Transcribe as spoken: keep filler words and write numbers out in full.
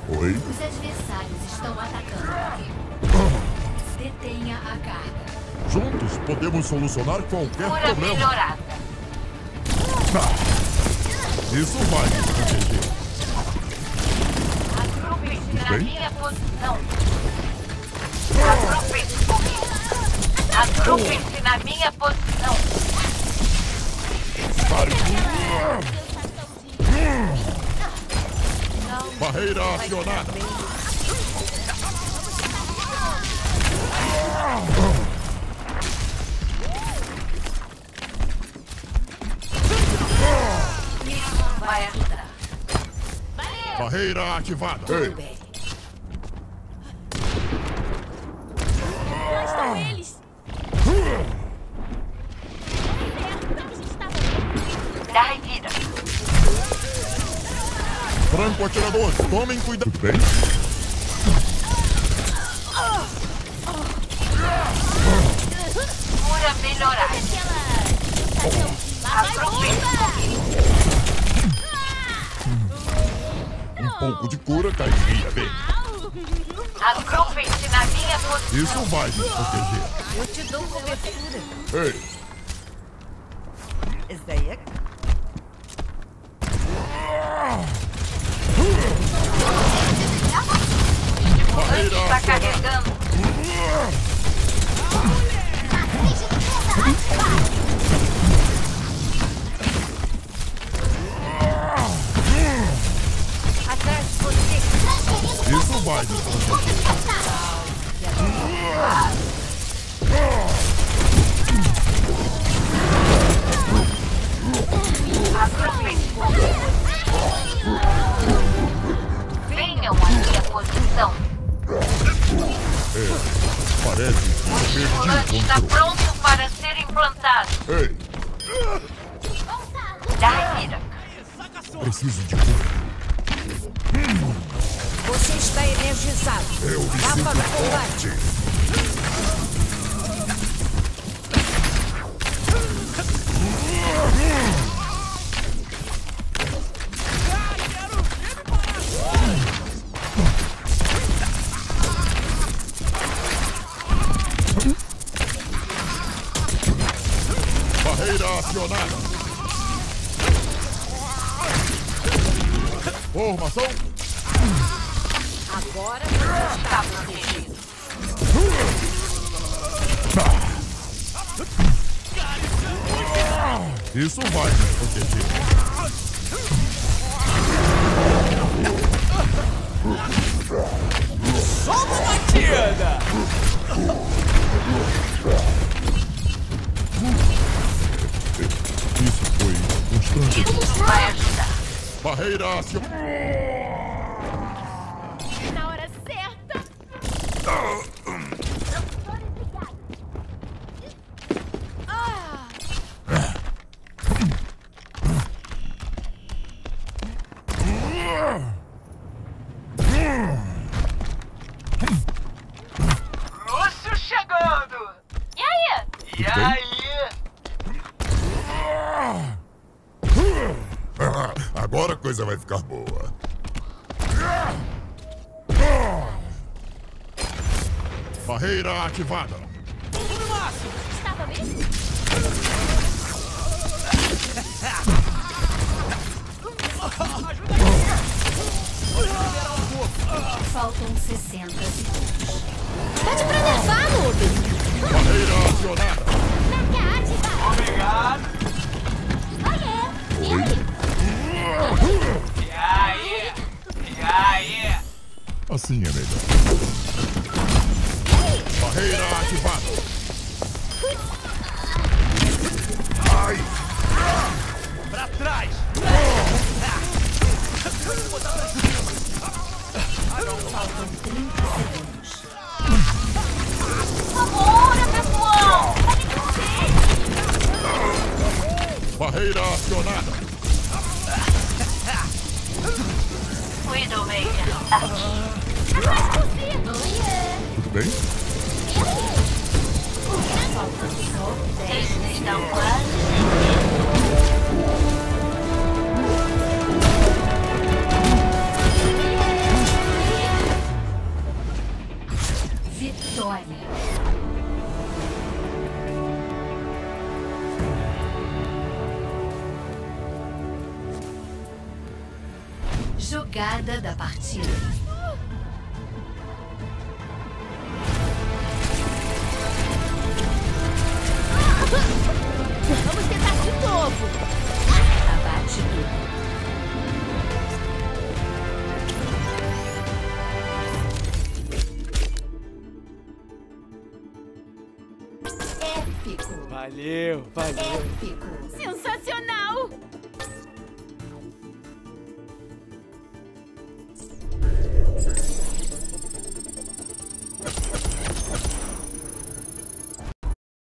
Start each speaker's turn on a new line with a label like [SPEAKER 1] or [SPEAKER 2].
[SPEAKER 1] Oi?
[SPEAKER 2] Os adversários estão atacando. Detenha a carga.
[SPEAKER 1] Juntos podemos solucionar qualquer
[SPEAKER 3] Cura
[SPEAKER 1] problema.
[SPEAKER 3] melhorada.
[SPEAKER 1] Ah, isso vai me proteger.
[SPEAKER 3] Agrupem-se na
[SPEAKER 1] bem?
[SPEAKER 3] minha posição. Agrupem-se comigo. Agrupem-se na minha posição.
[SPEAKER 1] Barreira acionada.
[SPEAKER 3] Isso vai ajudar.
[SPEAKER 1] Barreira ativada.
[SPEAKER 2] Tudo bem.
[SPEAKER 4] Lá estão eles.
[SPEAKER 3] Dá revira.
[SPEAKER 1] Franco atirador, tomem cuidado. Tudo bem?
[SPEAKER 3] Cura melhorada. Agrupem-se comigo.
[SPEAKER 1] Um pouco de cura cairia bem.
[SPEAKER 3] Agrupem-se na minha posição.
[SPEAKER 1] Isso vai me proteger.
[SPEAKER 2] Eu te dou cobertura.
[SPEAKER 1] Ei,
[SPEAKER 5] ازيك؟
[SPEAKER 1] barreira
[SPEAKER 3] Está
[SPEAKER 1] acionada.
[SPEAKER 3] carregando.
[SPEAKER 2] Atrás de você.
[SPEAKER 1] Isso vai me proteger.
[SPEAKER 3] Agrupem-se comigo. Venham à minha posição.
[SPEAKER 1] É, parece que eu
[SPEAKER 3] O
[SPEAKER 1] perdi
[SPEAKER 3] estimulante
[SPEAKER 1] o
[SPEAKER 3] está
[SPEAKER 1] controle.
[SPEAKER 3] pronto para ser implantado.
[SPEAKER 1] Ei,
[SPEAKER 3] Dá revira.
[SPEAKER 1] preciso de cura.
[SPEAKER 2] Você está energizado.
[SPEAKER 1] Eu me
[SPEAKER 2] Vá
[SPEAKER 1] sinto
[SPEAKER 2] para o combate.
[SPEAKER 1] forte. Barreira acionada. Formação.
[SPEAKER 2] Agora você está protegido.
[SPEAKER 1] Isso vai me proteger.
[SPEAKER 6] Solta a batida!
[SPEAKER 1] Isso foi constante.
[SPEAKER 3] Isso vai ajudar.
[SPEAKER 1] Barreira acionada.
[SPEAKER 4] Na hora certa. Ah,
[SPEAKER 3] Lúcio chegando! E aí? E aí?
[SPEAKER 1] Agora a coisa vai ficar boa. Barreira ativada.
[SPEAKER 6] Tudo máximo!
[SPEAKER 4] estava mesmo?
[SPEAKER 2] Faltam sessenta segundos.
[SPEAKER 4] Pede pra nervar, noob.
[SPEAKER 1] Barreira acionada.
[SPEAKER 4] Marca ativa.
[SPEAKER 6] Obrigado!
[SPEAKER 4] Oiê. E aí?
[SPEAKER 6] E aí? E aí?
[SPEAKER 1] Assim é melhor. Barreira ativada. Ai!
[SPEAKER 6] Pra trás!
[SPEAKER 2] Faltam trinta segundos.
[SPEAKER 3] Bora, pessoal!
[SPEAKER 1] Barreira acionada.
[SPEAKER 3] Widowmaker aqui.
[SPEAKER 1] Tudo bem?
[SPEAKER 2] Faltam só dez
[SPEAKER 3] Vocês estão quase.
[SPEAKER 2] Largada da partida.
[SPEAKER 4] Vamos tentar de novo.
[SPEAKER 2] Abate tudo. Épico.
[SPEAKER 6] Valeu, valeu.
[SPEAKER 2] Épico.
[SPEAKER 4] Sensacional.